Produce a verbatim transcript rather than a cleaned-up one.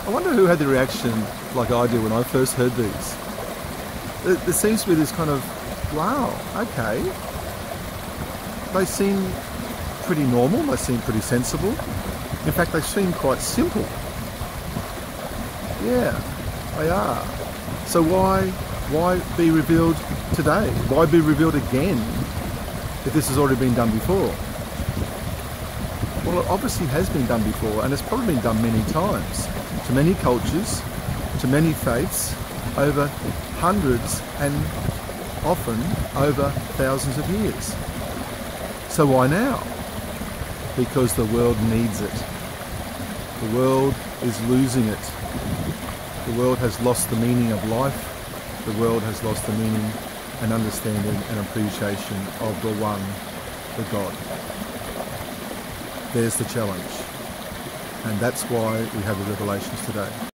I wonder who had the reaction like I did when I first heard these. There, there seems to be this kind of, wow, okay. They seem pretty normal, they seem pretty sensible. In fact, they seem quite simple. Yeah, they are. So why, why be revealed today? Why be revealed again if this has already been done before? Well, it obviously has been done before, and it's probably been done many times, to many cultures, to many faiths, over hundreds and often over thousands of years. So why now? Because the world needs it. The world is losing it. The world has lost the meaning of life. The world has lost the meaning and understanding and appreciation of the one, the God. There's the challenge. And that's why we have the revelations today.